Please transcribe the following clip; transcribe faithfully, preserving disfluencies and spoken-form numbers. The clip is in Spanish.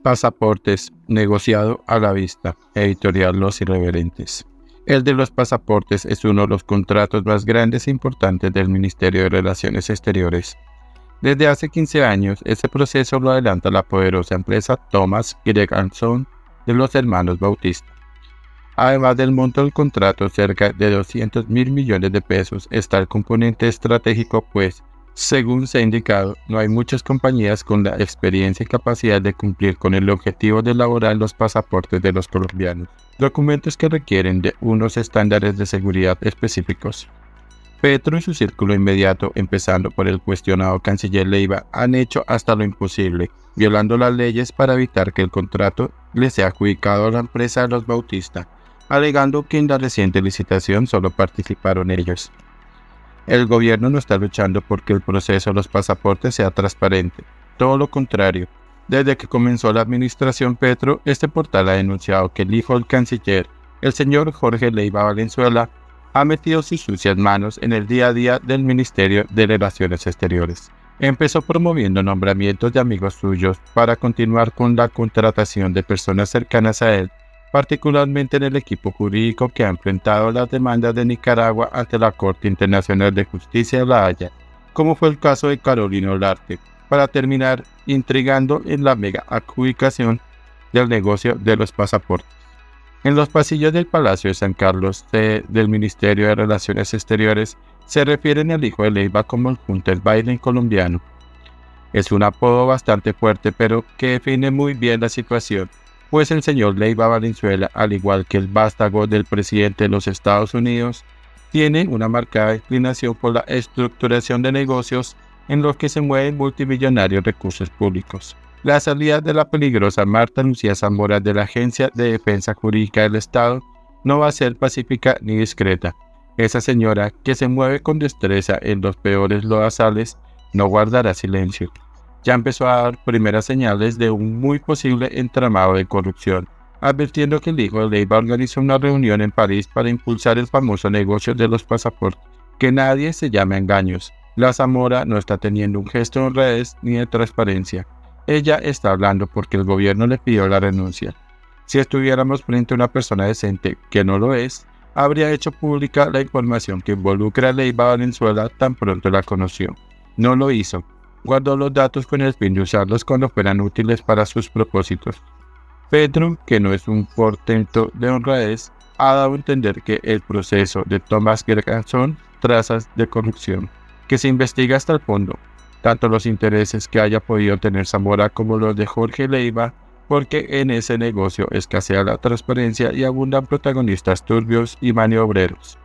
Pasaportes, negociado a la vista. Editorial Los Irreverentes. El de los pasaportes es uno de los contratos más grandes e importantes del Ministerio de Relaciones Exteriores. Desde hace quince años, este proceso lo adelanta la poderosa empresa Thomas Gregson de los hermanos Bautista. Además del monto del contrato, cerca de doscientos mil millones de pesos, está el componente estratégico, pues, según se ha indicado, no hay muchas compañías con la experiencia y capacidad de cumplir con el objetivo de elaborar los pasaportes de los colombianos, documentos que requieren de unos estándares de seguridad específicos. Petro y su círculo inmediato, empezando por el cuestionado canciller Leiva, han hecho hasta lo imposible, violando las leyes para evitar que el contrato le sea adjudicado a la empresa de los Bautista, alegando que en la reciente licitación solo participaron ellos. El gobierno no está luchando porque el proceso de los pasaportes sea transparente, todo lo contrario. Desde que comenzó la administración Petro, este portal ha denunciado que el hijo del canciller, el señor Jorge Leiva Valenzuela, ha metido sus sucias manos en el día a día del Ministerio de Relaciones Exteriores. Empezó promoviendo nombramientos de amigos suyos para continuar con la contratación de personas cercanas a él, particularmente en el equipo jurídico que ha enfrentado las demandas de Nicaragua ante la Corte Internacional de Justicia de La Haya, como fue el caso de Carolina Olarte, para terminar intrigando en la mega adjudicación del negocio de los pasaportes. En los pasillos del Palacio de San Carlos, sede del Ministerio de Relaciones Exteriores, se refieren al hijo de Leiva como el Hunter Biden colombiano. Es un apodo bastante fuerte, pero que define muy bien la situación, pues el señor Leiva Valenzuela, al igual que el vástago del presidente de los Estados Unidos, tiene una marcada inclinación por la estructuración de negocios en los que se mueven multimillonarios recursos públicos. La salida de la peligrosa Marta Lucía Zamora de la Agencia de Defensa Jurídica del Estado no va a ser pacífica ni discreta. Esa señora, que se mueve con destreza en los peores lodazales, no guardará silencio. Ya empezó a dar primeras señales de un muy posible entramado de corrupción, advirtiendo que el hijo de Leiva organizó una reunión en París para impulsar el famoso negocio de los pasaportes. Que nadie se llame a engaños. La Zamora no está teniendo un gesto en redes ni de transparencia. Ella está hablando porque el gobierno le pidió la renuncia. Si estuviéramos frente a una persona decente, que no lo es, habría hecho pública la información que involucra a Leiva Valenzuela tan pronto la conoció. No lo hizo. Guardó los datos con el fin de usarlos cuando fueran útiles para sus propósitos. Petro, que no es un portento de honradez, ha dado a entender que el proceso de Thomas Gregson son trazas de corrupción, que se investiga hasta el fondo, tanto los intereses que haya podido tener Zamora como los de Jorge Leiva, porque en ese negocio escasea la transparencia y abundan protagonistas turbios y maniobreros.